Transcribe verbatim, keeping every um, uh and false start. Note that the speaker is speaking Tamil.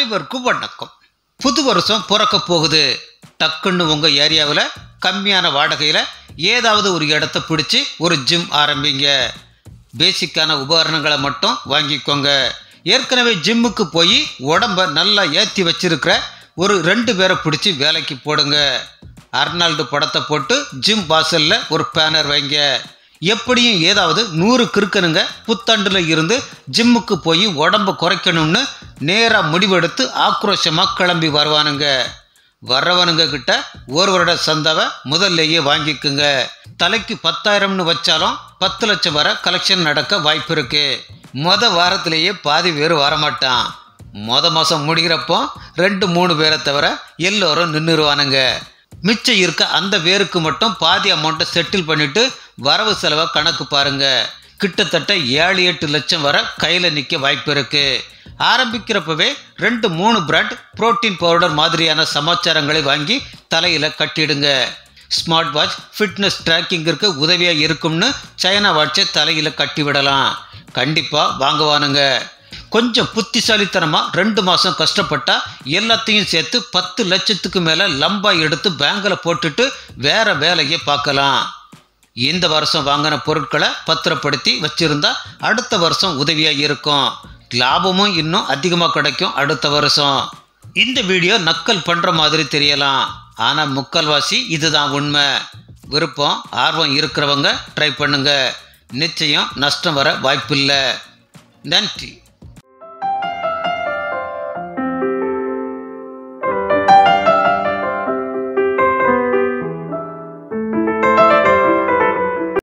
அனைவருக்கும் வணக்கம். புது வருஷம் பிறக்க போகுது. டக்குன்னு உங்க ஏரியாவில் கம்மியான வாடகையில் ஏதாவது ஒரு இடத்த பிடிச்சி ஒரு ஜிம் ஆரம்பிங்க. பேசிக்கான உபகரணங்களை மட்டும் வாங்கிக்கோங்க. ஏற்கனவே ஜிம்முக்கு போய் உடம்ப நல்லா ஏற்றி வச்சிருக்கிற ஒரு ரெண்டு பேரை பிடிச்சி வேலைக்கு போடுங்க. அர்னால்டு படத்தை போட்டு ஜிம் வாசல்ல ஒரு பேனர் வைங்க. எப்படியும் ஏதாவது நூறு கிறுக்கனுங்க புத்தாண்டுல இருந்து ஜிம்முக்கு போய் உடம்ப குறைக்கணும்னு நேரா முடிவெடுத்து ஆக்ரோஷமா கிளம்பி வருவானுங்க. வர்றவனுங்க கிட்ட ஒரு வருட சந்தாவை முதல்லையே வாங்கிக்குங்க. தலைக்கு பத்தாயிரம்னு வச்சாலும் பத்து லட்சம் வரை கலெக்ஷன் நடக்க வாய்ப்பு இருக்கு. மொத வாரத்திலேயே பாதி பேர் வரமாட்டான். மொத மாசம் முடிகிறப்போ ரெண்டு மூணு பேரை தவிர எல்லோரும் நின்றுருவானுங்க. மிச்சம் இருக்க அந்த பேருக்கு மட்டும் பாதி அமௌண்ட்டை செட்டில் பண்ணிட்டு வரவு செலவை கணக்கு பாருங்க. கிட்டத்தட்ட ஏழு எட்டு லட்சம் வரை கையில் நிற்க வாய்ப்பு இருக்கு. ஆரம்பிக்கிறப்பவே ரெண்டு மூணு பிராண்ட் புரோட்டீன் பவுடர் மாதிரியான சமாச்சாரங்களை வாங்கி தலையில கட்டிடுங்க. ஸ்மார்ட் வாட்ச் ஃபிட்னஸ் ட்ராக்கிங்கிற்கு உதவியாக இருக்கும்னு சைனா வாட்சை தலையில கட்டி விடலாம். கண்டிப்பா வாங்குவானுங்க. கொஞ்சம் புத்திசாலித்தனமா ரெண்டு மாசம் கஷ்டப்பட்டா எல்லாத்தையும் சேர்த்து பத்து லட்சத்துக்கு மேல லம்பா எடுத்து பேங்க்ல போட்டுட்டு வேற வேலையை பார்க்கலாம். இந்த வருஷம் வாங்கின பொருட்களை பத்திரப்படுத்தி வச்சிருந்தா அடுத்த வருஷம் உதவியா இருக்கும். லாபமும் இன்னும் அதிகமா கிடைக்கும் அடுத்த வருஷம். இந்த வீடியோ நக்கல் பண்ற மாதிரி தெரியலாம், ஆனா முக்கால்வாசி இதுதான் உண்மை. விருப்பம் ஆர்வம் இருக்கிறவங்க ட்ரை பண்ணுங்க. நிச்சயம் நஷ்டம் வர வாய்ப்பில்லை. நன்றி.